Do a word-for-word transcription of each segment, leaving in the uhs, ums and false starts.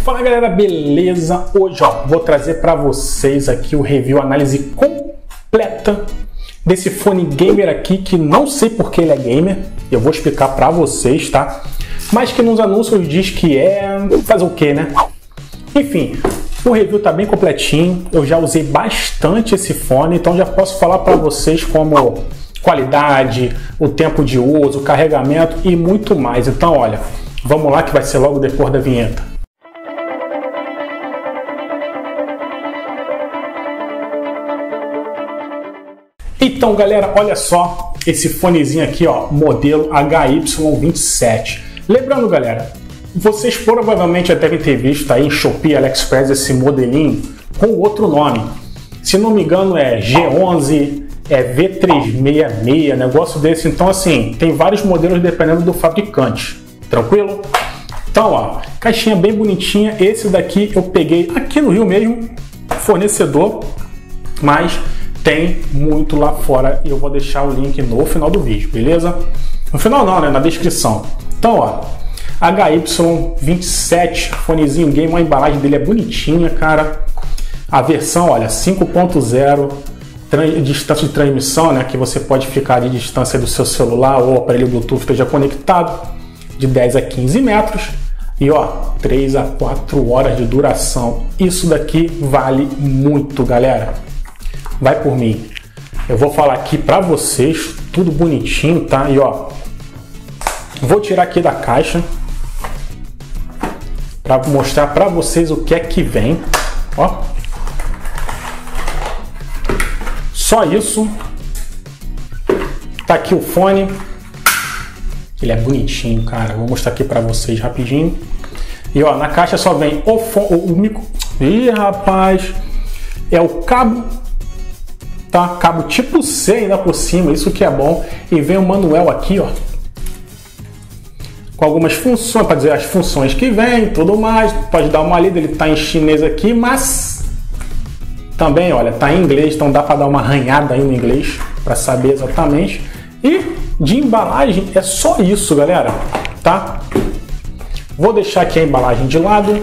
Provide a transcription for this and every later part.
Fala galera, beleza? Hoje ó, vou trazer para vocês aqui o review, a análise completa desse fone gamer aqui, que não sei porque ele é gamer, eu vou explicar para vocês, tá? Mas que nos anúncios diz que é... fazer o que, né? Enfim, o review tá bem completinho, eu já usei bastante esse fone, então já posso falar para vocês como qualidade, o tempo de uso, o carregamento e muito mais. Então olha, vamos lá que vai ser logo depois da vinheta. Então galera, olha só esse fonezinho aqui, ó, modelo H Y vinte e sete. Lembrando galera, vocês provavelmente já devem ter visto aí em Shopee, AliExpress esse modelinho com outro nome. Se não me engano é G onze, é V trezentos e sessenta e seis, negócio desse. Então assim, tem vários modelos dependendo do fabricante, tranquilo? Então ó, caixinha bem bonitinha. Esse daqui eu peguei aqui no Rio mesmo, fornecedor, mas tem muito lá fora e eu vou deixar o link no final do vídeo, beleza? No final não, né? Na descrição. Então, ó, H Y vinte e sete, fonezinho game, a embalagem dele é bonitinha, cara. A versão, olha, cinco ponto zero, distância de transmissão, né? Que você pode ficar de distância do seu celular ou aparelho Bluetooth esteja conectado, de dez a quinze metros. E ó, três a quatro horas de duração. Isso daqui vale muito, galera. Vai por mim. Eu vou falar aqui pra vocês, tudo bonitinho, tá? E ó, vou tirar aqui da caixa pra mostrar pra vocês o que é que vem. Ó, só isso. Tá aqui o fone. Ele é bonitinho, cara. Vou mostrar aqui pra vocês rapidinho. E ó, na caixa só vem o fone, o, o micro. Ih, rapaz, é o cabo. Tá? Cabo tipo C ainda por cima, isso que é bom. E vem o manual aqui, ó, com algumas funções, para dizer as funções que vem, tudo mais. Pode dar uma lida, ele tá em chinês aqui, mas também, olha, tá em inglês, então dá para dar uma arranhada aí no inglês para saber exatamente. E de embalagem é só isso, galera, tá? Vou deixar aqui a embalagem de lado.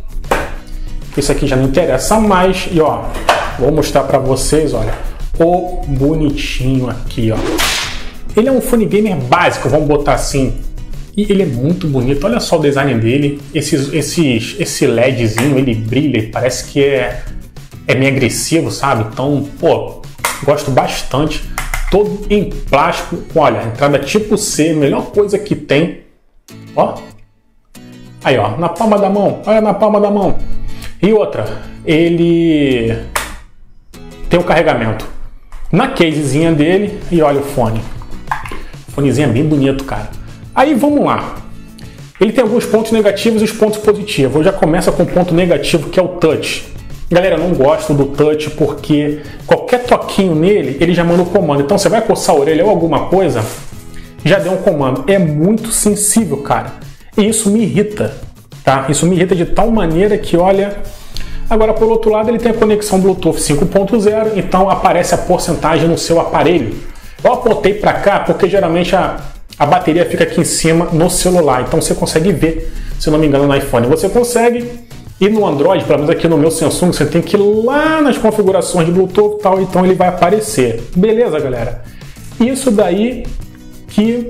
Isso aqui já não interessa mais. E ó, vou mostrar para vocês, olha, o bonitinho aqui, ó. Ele é um fone gamer básico, vamos botar assim. E ele é muito bonito. Olha só o design dele. Esses, esses, esse LEDzinho, ele brilha, ele parece que é, é meio agressivo, sabe? Então, pô, gosto bastante. Todo em plástico, olha, entrada tipo C, melhor coisa que tem. Ó. Aí, ó, na palma da mão. Olha na palma da mão. E outra, ele tem o carregamento na casezinha dele e olha o fone. O fonezinho é bem bonito, cara. Aí vamos lá. Ele tem alguns pontos negativos e os pontos positivos. Eu já começo com o ponto negativo, que é o touch. Galera, eu não gosto do touch porque qualquer toquinho nele, ele já manda o comando. Então você vai coçar a orelha ou alguma coisa, já deu um comando. É muito sensível, cara. E isso me irrita, tá? Isso me irrita de tal maneira que, olha... Agora, por outro lado, ele tem a conexão Bluetooth cinco ponto zero, então aparece a porcentagem no seu aparelho. Eu apontei para cá porque geralmente a, a bateria fica aqui em cima no celular, então você consegue ver, se não me engano, no iPhone. Você consegue, e no Android, pelo menos aqui no meu Samsung, você tem que ir lá nas configurações de Bluetooth e tal, então ele vai aparecer. Beleza, galera? Isso daí que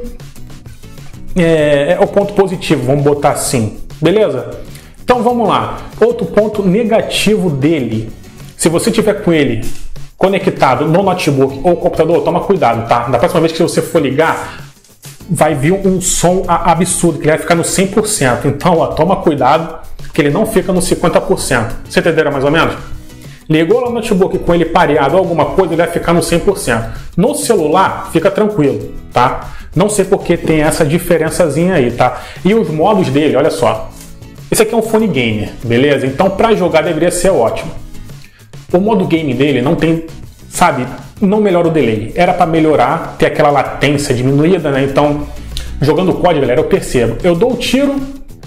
é, é o ponto positivo, vamos botar assim. Beleza? Então vamos lá, outro ponto negativo dele, se você tiver com ele conectado no notebook ou computador, toma cuidado, tá? Da próxima vez que você for ligar, vai vir um som absurdo, que ele vai ficar no cem por cento, então ó, toma cuidado, que ele não fica no cinquenta por cento, você entenderam mais ou menos? Ligou lá no notebook com ele pareado ou alguma coisa, ele vai ficar no cem por cento. No celular, fica tranquilo, tá? Não sei porque tem essa diferençazinha aí, tá? E os modos dele, olha só. Esse aqui é um fone gamer, beleza? Então para jogar deveria ser ótimo. O modo game dele não tem, sabe, não melhora o delay. Era para melhorar, ter aquela latência diminuída, né? Então, jogando o código, galera, eu percebo. Eu dou o tiro,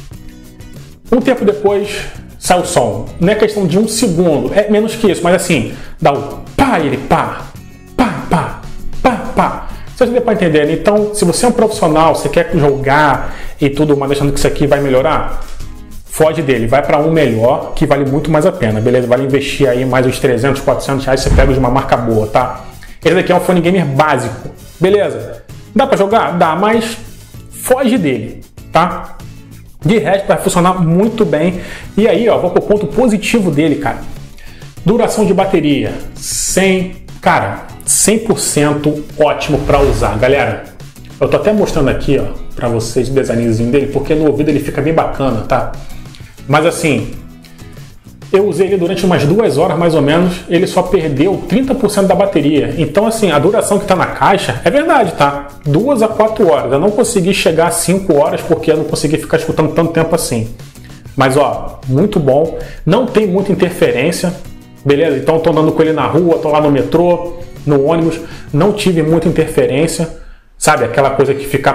um tempo depois sai o som. Não é questão de um segundo, é menos que isso, mas assim, dá o pá, ele pá, pá, pá, pá, pá. Você deu para entender, né? Então, se você é um profissional, você quer jogar e tudo, mas achando que isso aqui vai melhorar, foge dele, vai para um melhor que vale muito mais a pena, beleza? Vale investir aí mais uns trezentos, quatrocentos reais, você pega de uma marca boa, tá? Esse daqui é um fone gamer básico, beleza? Dá para jogar? Dá, mas foge dele, tá? De resto vai funcionar muito bem. E aí, ó, vou pro ponto positivo dele, cara. Duração de bateria, cem, cara, cem por cento ótimo para usar, galera. Eu tô até mostrando aqui, ó, para vocês o designzinho dele, porque no ouvido ele fica bem bacana, tá? Mas assim, eu usei ele durante umas duas horas mais ou menos, ele só perdeu trinta por cento da bateria. Então assim, a duração que tá na caixa é verdade, tá? Duas a quatro horas. Eu não consegui chegar a cinco horas porque eu não consegui ficar escutando tanto tempo assim. Mas ó, muito bom. Não tem muita interferência, beleza? Então eu tô andando com ele na rua, tô lá no metrô, no ônibus, não tive muita interferência. Sabe, aquela coisa que fica...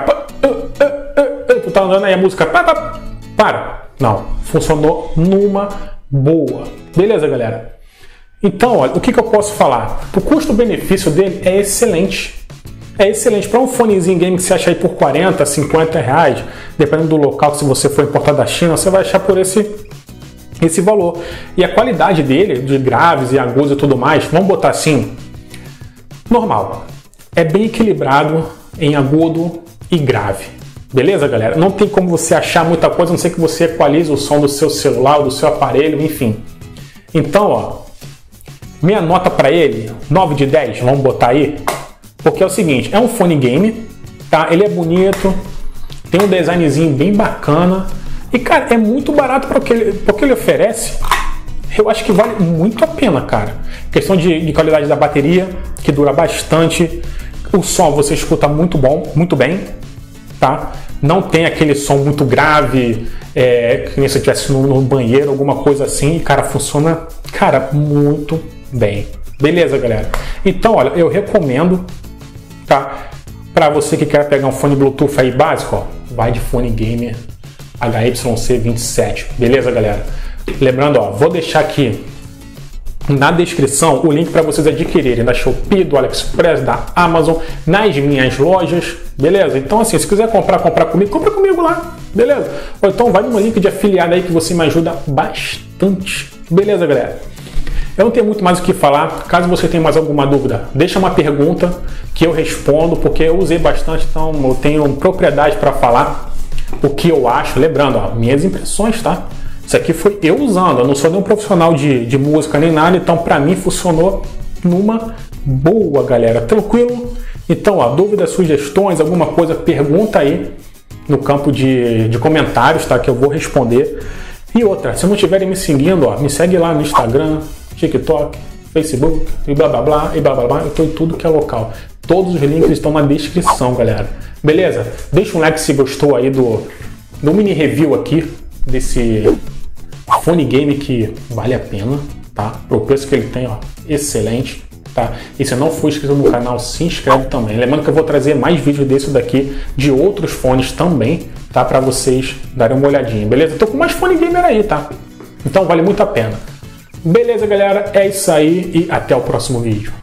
Tu tá andando aí a música... Para! Não, funcionou numa boa. Beleza, galera? Então, olha, o que, que eu posso falar? O custo-benefício dele é excelente. É excelente. Para um fonezinho game que você acha aí por quarenta, cinquenta reais, dependendo do local, se você for importar da China, você vai achar por esse, esse valor. E a qualidade dele, de graves e agudos e tudo mais, vamos botar assim, normal. É bem equilibrado em agudo e grave. Beleza, galera? Não tem como você achar muita coisa, a não ser que você equalize o som do seu celular, do seu aparelho, enfim. Então, ó, minha nota para ele, nove de dez, vamos botar aí. Porque é o seguinte, é um fone game, tá? Ele é bonito, tem um designzinho bem bacana. E, cara, é muito barato para o que ele, para o que ele oferece. Eu acho que vale muito a pena, cara. Questão de, de qualidade da bateria, que dura bastante. O som você escuta muito bom, muito bem, tá? Não tem aquele som muito grave, é, que nem se estivesse no, no banheiro, alguma coisa assim. E, cara, funciona, cara, muito bem. Beleza, galera? Então, olha, eu recomendo, tá? Para você que quer pegar um fone Bluetooth aí básico, ó, vai de fone gamer H Y C vinte e sete. Beleza, galera? Lembrando, ó, vou deixar aqui na descrição o link para vocês adquirirem da Shopee, do AliExpress, da Amazon, nas minhas lojas, beleza? Então assim, se quiser comprar, comprar comigo, compra comigo lá, beleza? Ou então vai no link de afiliado aí que você me ajuda bastante, beleza, galera? Eu não tenho muito mais o que falar. Caso você tenha mais alguma dúvida, deixa uma pergunta que eu respondo, porque eu usei bastante, então eu tenho propriedade para falar o que eu acho. Lembrando, ó, minhas impressões, tá? Isso aqui foi eu usando, eu não sou nenhum profissional de, de música nem nada, então para mim funcionou numa boa, galera, tranquilo? Então, ó, dúvidas, sugestões, alguma coisa, pergunta aí no campo de, de comentários, tá? Que eu vou responder. E outra, se não estiverem me seguindo, ó, me segue lá no Instagram, TikTok, Facebook, e blá blá blá, e blá blá blá, eu tô em tudo que é local. Todos os links estão na descrição, galera. Beleza? Deixa um like se gostou aí do, do mini review aqui, desse fone game que vale a pena, tá? Pro preço que ele tem, ó, excelente, tá? E se não for inscrito no canal, se inscreve também. Lembrando que eu vou trazer mais vídeos desse daqui, de outros fones também, tá? Pra vocês darem uma olhadinha, beleza? Tô com mais fone gamer aí, tá? Então vale muito a pena. Beleza, galera? É isso aí e até o próximo vídeo.